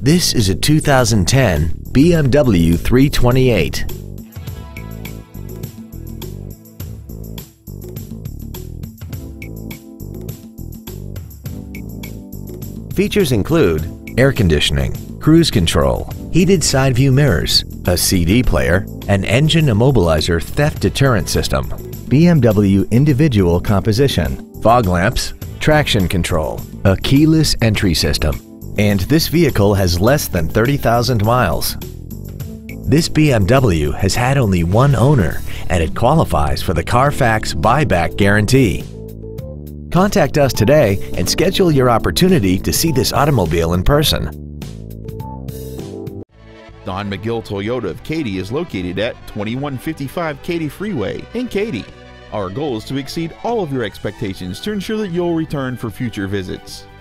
This is a 2010 BMW 328. Features include air conditioning, cruise control, heated side view mirrors, a CD player, an engine immobilizer theft deterrent system, BMW individual composition, fog lamps, traction control, a keyless entry system, and this vehicle has less than 30,000 miles. This BMW has had only one owner and it qualifies for the Carfax buyback guarantee. Contact us today and schedule your opportunity to see this automobile in person. Don McGill Toyota of Katy is located at 2155 Katy Freeway in Katy. Our goal is to exceed all of your expectations to ensure that you'll return for future visits.